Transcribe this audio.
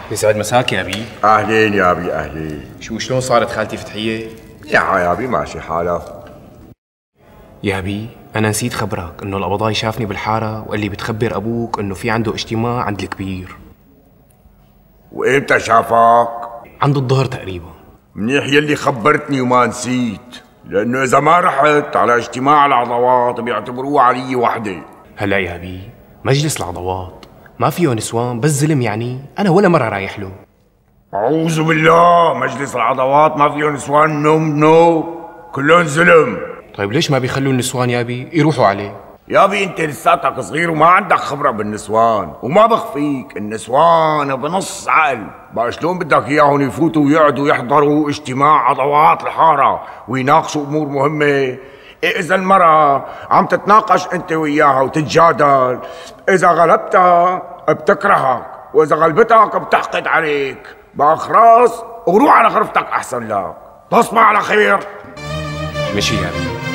يسعد مساك يا بي. اهلين يا ابي اهلين. شلون صارت خالتي فتحية؟ يا ابي ماشي حالها. يا بي انا نسيت خبرك انه القبضاي شافني بالحارة وقال لي بتخبر ابوك انه في عنده اجتماع عند الكبير. وامتى شافك؟ عند الظهر تقريبا. منيح يلي خبرتني وما نسيت، لانه اذا ما رحت على اجتماع العضوات بيعتبروه علي وحده. هلا يا بي مجلس العضوات ما فيه نسوان بس زلم، يعني انا ولا مرة رايح له. اعوذ بالله، مجلس العضوات ما فيه نسوان؟ نو كلهم زلم. طيب ليش ما بيخلوا النسوان يا بي يروحوا عليه؟ يا بي انت لساتك صغير وما عندك خبرة بالنسوان، وما بخفيك النسوان بنص عقل. بقى شلون بدك اياهم يفوتوا ويقعدوا يحضروا اجتماع عضوات الحارة ويناقشوا امور مهمة؟ اذا المرأة عم تتناقش انت وياها وتتجادل، اذا غلبتها بتكرهك، واذا غلبتك بتحقد عليك. بقى خلاص وروح على غرفتك احسن لك. تصبح على خير. مشي يا بي.